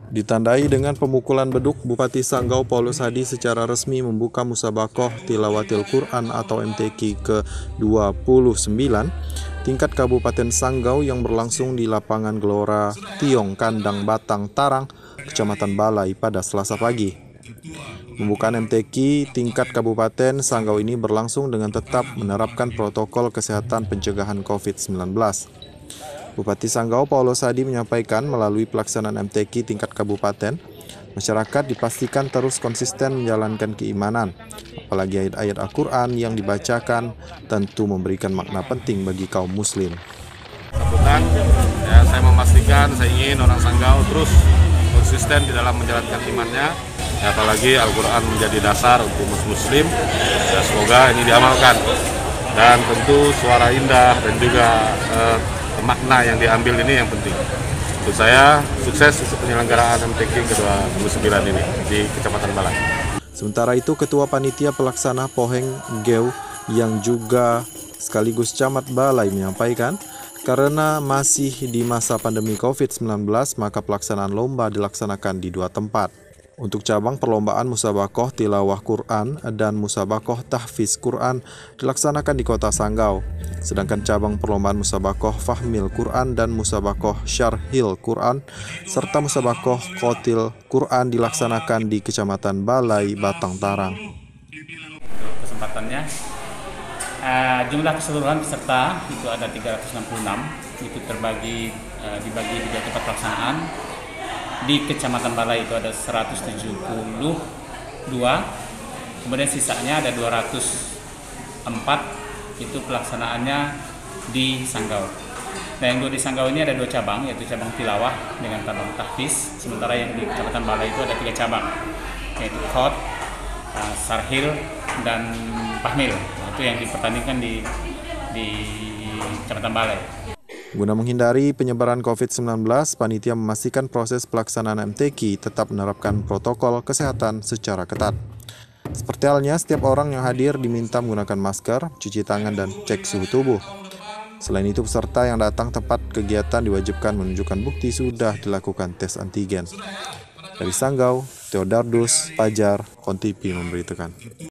Ditandai dengan pemukulan beduk, Bupati Sanggau Paulus Hadi secara resmi membuka Musabakoh Tilawatil Quran atau MTQ ke-29 tingkat Kabupaten Sanggau yang berlangsung di lapangan Gelora Tiong Kandang Batang Tarang, Kecamatan Balai pada Selasa pagi. Pembukaan MTQ tingkat Kabupaten Sanggau ini berlangsung dengan tetap menerapkan protokol kesehatan pencegahan COVID-19. Bupati Sanggau Paulus Hadi menyampaikan melalui pelaksanaan MTQ tingkat kabupaten, masyarakat dipastikan terus konsisten menjalankan keimanan, apalagi ayat-ayat Al-Quran yang dibacakan tentu memberikan makna penting bagi kaum muslim. Sambutan, saya memastikan, saya ingin orang Sanggau terus konsisten di dalam menjalankan imannya, apalagi Al-Quran menjadi dasar untuk muslim, semoga ini diamalkan. Dan tentu suara indah dan juga makna yang diambil ini yang penting. Untuk saya, sukses untuk penyelenggaraan MTQ ke-29 ini di Kecamatan Balai. Sementara itu, Ketua Panitia Pelaksana Poheng Geu yang juga sekaligus Camat Balai menyampaikan, karena masih di masa pandemi COVID-19, maka pelaksanaan lomba dilaksanakan di 2 tempat. Untuk cabang perlombaan Musabakoh Tilawah Quran dan Musabakoh Tahfiz Quran dilaksanakan di Kota Sanggau. Sedangkan cabang perlombaan Musabakoh Fahmil Quran dan Musabakoh Syarhil Quran serta Musabakoh Qotil Quran dilaksanakan di Kecamatan Balai, Batang Tarang. Kesempatannya, jumlah keseluruhan peserta itu ada 366, itu dibagi di 2 tempat pelaksanaan. Di Kecamatan Balai itu ada 172, kemudian sisanya ada 204, itu pelaksanaannya di Sanggau. Nah, yang 2 di Sanggau ini ada 2 cabang, yaitu cabang tilawah dengan cabang tahfiz, sementara yang di Kecamatan Balai itu ada 3 cabang, yaitu Qot, Sarhil, dan Fahmil. Itu yang dipertandingkan di Kecamatan Balai. Guna menghindari penyebaran COVID-19, panitia memastikan proses pelaksanaan MTQ tetap menerapkan protokol kesehatan secara ketat. Seperti halnya, setiap orang yang hadir diminta menggunakan masker, cuci tangan, dan cek suhu tubuh. Selain itu, peserta yang datang tepat kegiatan diwajibkan menunjukkan bukti sudah dilakukan tes antigen. Dari Sanggau, Theodardus Pajar, KON TV memberitakan.